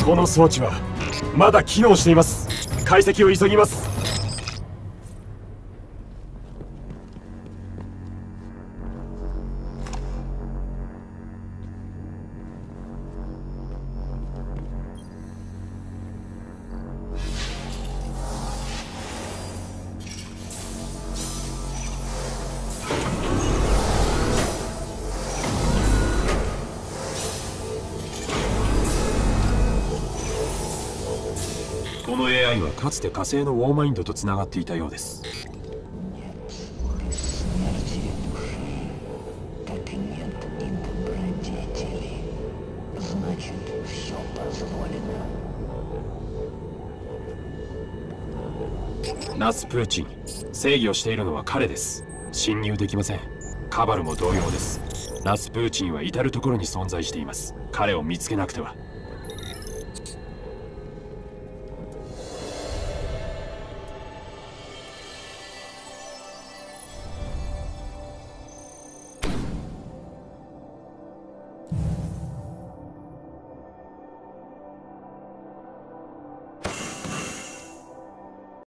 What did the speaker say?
この装置はまだ機能しています。解析を急ぎます。 この AI はかつて火星のウォーマインドとつながっていたようです。ラスプーチン、制御しているのは彼です。侵入できません。カバルも同様です。ラスプーチンは至る所に存在しています。彼を見つけなくては。